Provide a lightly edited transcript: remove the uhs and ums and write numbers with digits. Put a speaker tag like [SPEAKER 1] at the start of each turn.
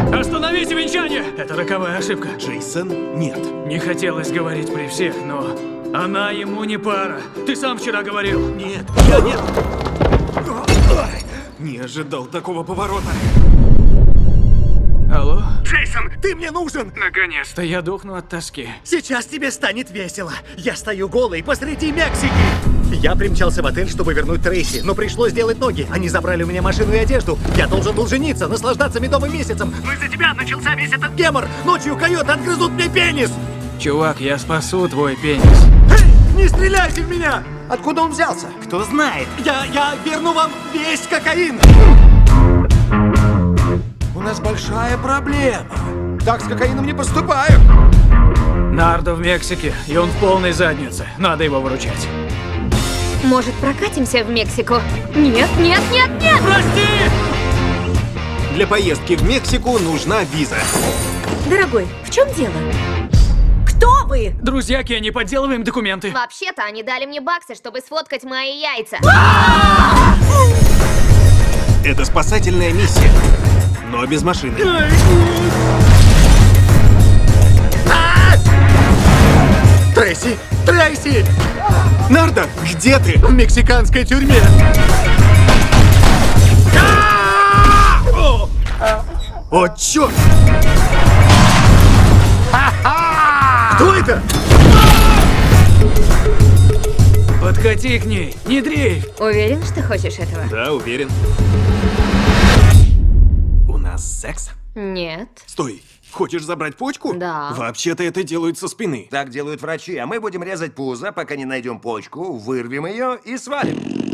[SPEAKER 1] Остановите венчание! Это роковая ошибка.
[SPEAKER 2] Джейсон, нет.
[SPEAKER 1] Не хотелось говорить при всех, но она ему не пара. Ты сам вчера говорил.
[SPEAKER 2] Нет, я нет. Не ожидал такого поворота.
[SPEAKER 1] Алло?
[SPEAKER 3] Джейсон, ты мне нужен!
[SPEAKER 1] Наконец-то я дохну от тоски.
[SPEAKER 3] Сейчас тебе станет весело. Я стою голый посреди Мексики. Я примчался в отель, чтобы вернуть Трейси, но пришлось делать ноги. Они забрали у меня машину и одежду. Я должен был жениться, наслаждаться медовым месяцем. Но из-за тебя начался весь этот гемор. Ночью койоты отгрызут мне пенис.
[SPEAKER 1] Чувак, я спасу твой пенис.
[SPEAKER 3] Эй, не стреляйте в меня!
[SPEAKER 2] Откуда он взялся? Кто знает.
[SPEAKER 3] Я верну вам весь кокаин.
[SPEAKER 2] У нас большая проблема. Так с кокаином не поступают.
[SPEAKER 1] Нардо в Мексике, и он в полной заднице. Надо его выручать.
[SPEAKER 4] Может, прокатимся в Мексику? Нет, нет, нет, нет!
[SPEAKER 1] Прости!
[SPEAKER 2] Для поездки в Мексику нужна виза.
[SPEAKER 4] Дорогой, в чем дело? Кто вы?
[SPEAKER 1] Друзья Кенни, подделываем документы.
[SPEAKER 4] Вообще-то они дали мне баксы, чтобы сфоткать мои яйца.
[SPEAKER 2] Это спасательная миссия, но без машины.
[SPEAKER 3] Трейси! Трейси!
[SPEAKER 2] Нардо, где ты?
[SPEAKER 3] В мексиканской тюрьме.
[SPEAKER 2] О, черт!
[SPEAKER 3] Кто это?
[SPEAKER 1] Подкати к ней, не дрейф.
[SPEAKER 4] Уверен, что хочешь этого?
[SPEAKER 2] Да, уверен. У нас секс?
[SPEAKER 4] Нет.
[SPEAKER 2] Стой, хочешь забрать почку?
[SPEAKER 4] Да.
[SPEAKER 2] Вообще-то это делают со спины.
[SPEAKER 5] Так делают врачи, а мы будем резать пузо, пока не найдем почку, вырвем ее и свалим.